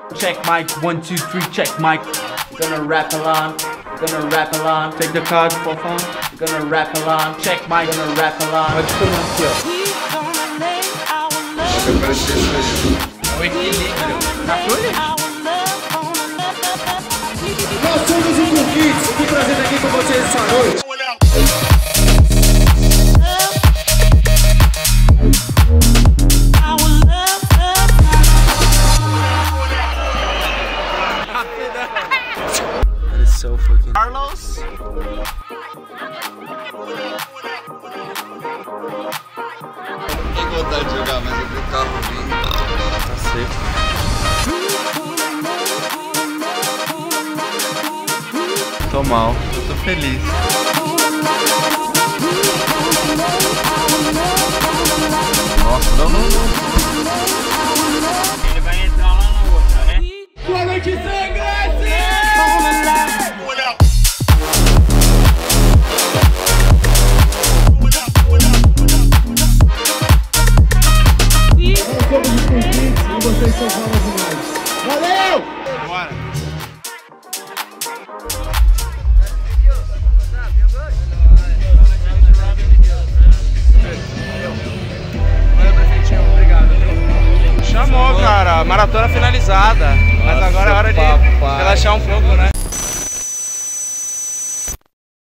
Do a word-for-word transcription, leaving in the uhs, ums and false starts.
Check mic, one, two, three, check mic. We're gonna rap along, we're gonna rap along. Take the card for fun. We're gonna rap along, check mic, we're gonna rap along. Pode comer aqui, ó. Eu quero ser isso. É o equilíbrio. Tá tudo? Nós somos o Keedz, que prazer estar aqui com vocês essa noite. That is so fucking Carlos. Tem vontade de jogar, mas eu vi o carro vindo. Tá seco. Tô mal, eu tô feliz. Nossa, não, não, não. Ele vai entrar lá na outra, né? Boa noite, sangue! Nós somos o Keedz e vocês são falas demais. Valeu! Bora! Chamou, cara, maratona finalizada. Mas agora é hora de relaxar um pouco, né?